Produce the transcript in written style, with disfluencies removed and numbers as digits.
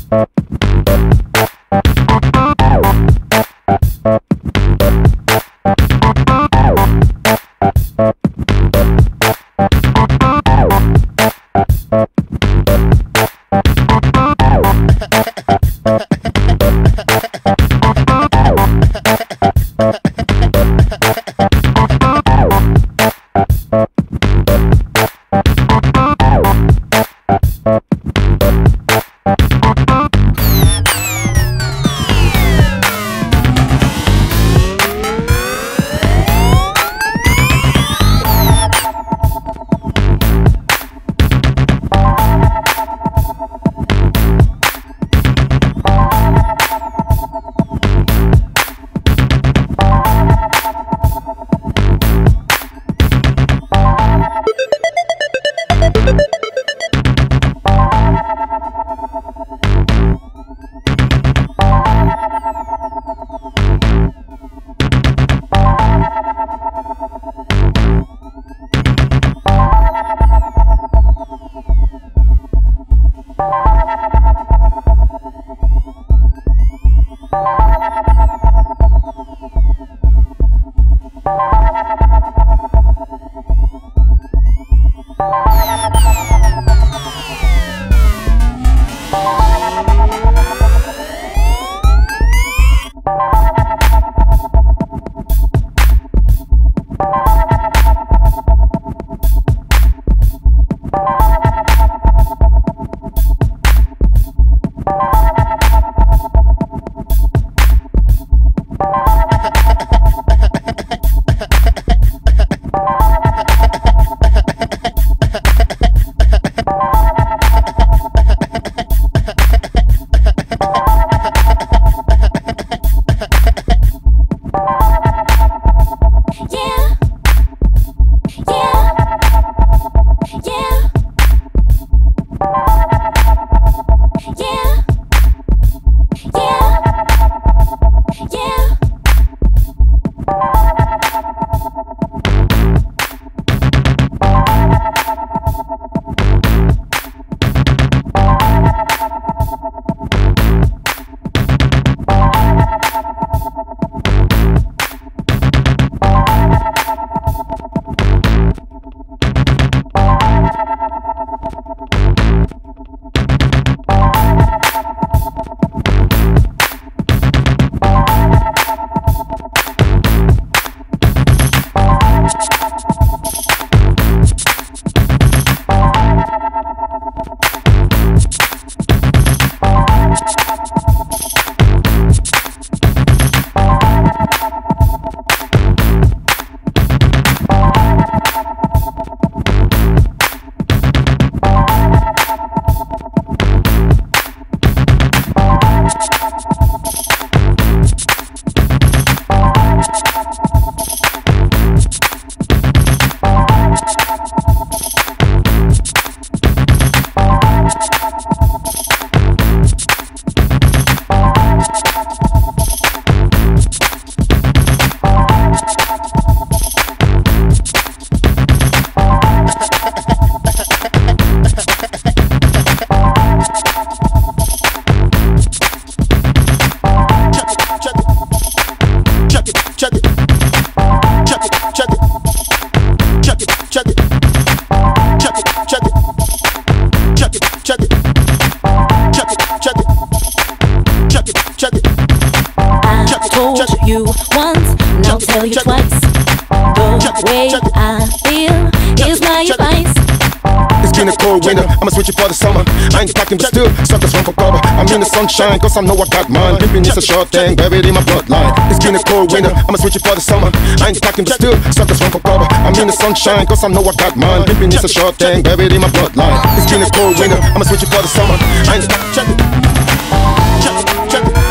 you once, and I'll tell you twice. The way I feel is my advice. It's been a cold winter, I'ma switch it for the summer. I ain't packing but still, suckers run for cover. I'm in the sunshine, cause I know I got mine. Pimpin' is a short thing, buried in my bloodline. It's been a cold winter, I'ma switch it for the summer. I ain't packing but still, suckers run for cover. I'm in the sunshine, cause I know I got mine. Pimpin' is a short thing, buried in my bloodline. It's been a cold winter, I'ma switch it for the summer. I ain't check it. Check it, check it.